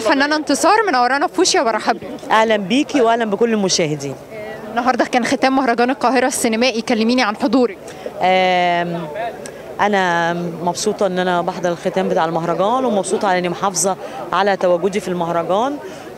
الفنانة انتصار منورانا في فوشيا، برحب بيك. اهلا بيكي واهلا بكل المشاهدين. النهارده كان ختام مهرجان القاهرة السينمائي، كلميني عن حضورك. انا مبسوطه ان انا بحضر الختام بتاع المهرجان، ومبسوطه على اني محافظه على تواجدي في المهرجان،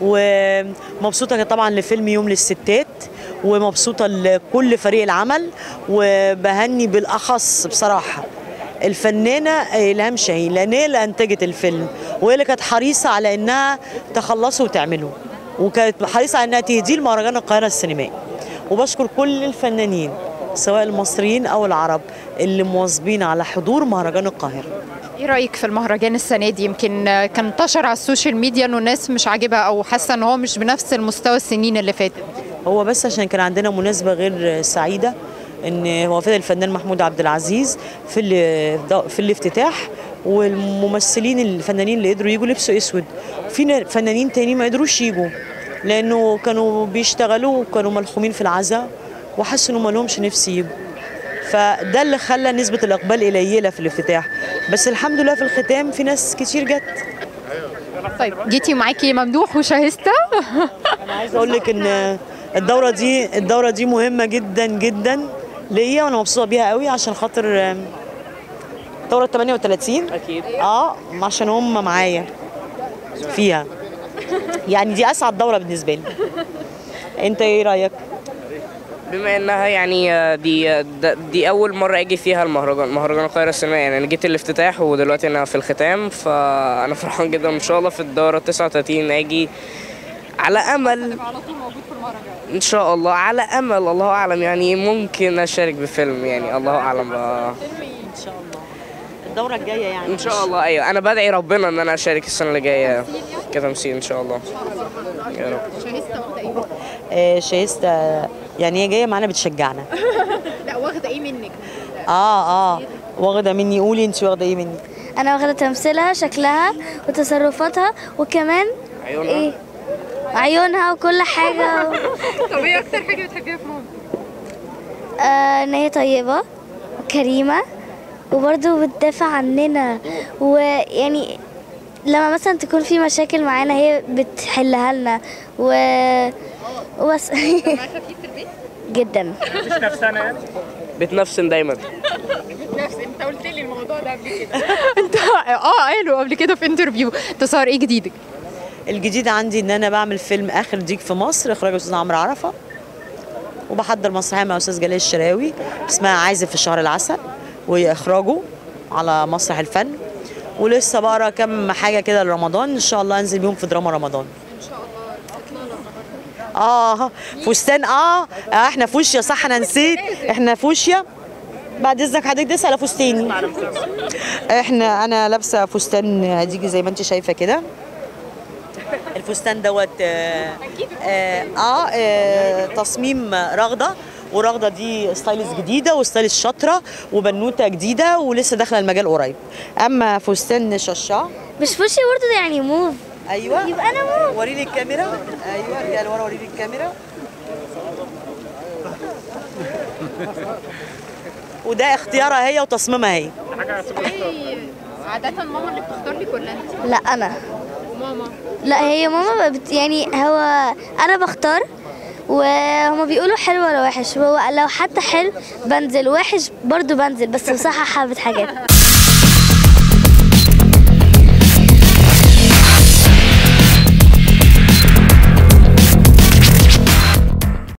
ومبسوطه طبعا لفيلم يوم للستات، ومبسوطه لكل فريق العمل، وبهني بالاخص بصراحه الفنانه الهام شاهين، لان هي اللي انتجت الفيلم، وهي اللي كانت حريصه على انها تخلصه وتعمله، وكانت حريصه على انها تهديه لمهرجان القاهره السينمائي. وبشكر كل الفنانين سواء المصريين او العرب اللي مواظبين على حضور مهرجان القاهره. ايه رايك في المهرجان السنه دي؟ يمكن كان انتشر على السوشيال ميديا انه الناس مش عاجبها او حاسه ان هو مش بنفس المستوى السنين اللي فاتت. هو بس عشان كان عندنا مناسبه غير سعيده، ان وفاه الفنان محمود عبد العزيز في الافتتاح، والممثلين الفنانين اللي قدروا يجوا لبسوا اسود، في فنانين تاني ما قدروش يجوا لانه كانوا بيشتغلوا وكانوا ملخومين في العزاء وحسوا انه ما لهمش نفس يجوا، فده اللي خلى نسبه الاقبال قليله في الافتتاح، بس الحمد لله في الختام في ناس كتير جت. طيب جيتي معاكي ممدوح وشاهستة. انا عايزه اقول لك ان الدوره دي مهمه جدا جدا ليا، وانا مبسوطه بيها قوي عشان خاطر دوره 38 اكيد عشان هم معايا فيها، يعني دي اسعد دوره بالنسبه لي. انت ايه رايك؟ بما انها يعني دي اول مره اجي فيها مهرجان القاهره السينمائي، يعني انا جيت الافتتاح ودلوقتي انا في الختام، فانا فرحان جدا. ان شاء الله في الدوره 39 اجي على امل على طول موجود في المهرجان ان شاء الله، على امل الله اعلم، يعني ممكن اشارك بفيلم، يعني الله اعلم ان شاء الله الدوره الجايه يعني ان شاء الله. ايوه انا بدعي ربنا ان انا اشارك السنه اللي جايه كتمثيل ان شاء الله يا رب. شاهستة واخده ايه؟ شاهستة يعني هي جايه معانا بتشجعنا. لا واخده ايه منك؟ واخده مني. قولي انت واخده ايه مني؟ انا واخده تمثيلها، شكلها وتصرفاتها، وكمان عيونها ايه، عيونها وكل حاجه. طب ايه اكتر حاجه بتحبيها في ماما؟ ان هي طيبه وكريمه، وبرضه بتدافع عننا، ويعني لما مثلا تكون في مشاكل معانا هي بتحلها لنا وبس. خفيف في البيت؟ جدا. مش نفسنا يعني بتنفسن دايما. نفس انت قلت لي الموضوع ده قبل كده. انت قالوا قبل كده في انترفيو. انتصار ايه جديدك؟ الجديد عندي ان انا بعمل فيلم اخر ديك في مصر، اخراج استاذ عمرو عرفه، وبحضر مسرحيه مع استاذ جلال الشراوي اسمها عازف في شهر العسل، وهي اخراجه على مسرح الفن، ولسه بقرا كم حاجه كده لرمضان ان شاء الله انزل بيهم في دراما رمضان ان شاء الله. فستان احنا فوشيا، صح انا نسيت، احنا فوشيا. بعد اذنك حضرتك تسال فستاني. انا لابسه فستان هديكي زي ما انت شايفه كده. الفستان دوت تصميم رغده، ورغده دي ستايلست جديده وستايلست شاطره وبنوته جديده ولسه داخله المجال قريب. اما فستان شاشا مش فوشي برضه يعني موف. ايوه يبقى انا موف. وريني الكاميرا. ايوه ارجع لورا وريني الكاميرا. وده اختيارها هي وتصميمها هي. عادة ماما اللي بتختار لك ولا انت؟ لا انا. وماما؟ لا هي ماما يعني هو انا بختار، وهما بيقولوا حلو ولا وحش، هو لو حتى حلو بنزل، وحش برضو بنزل، بس بصحح حبة حاجات.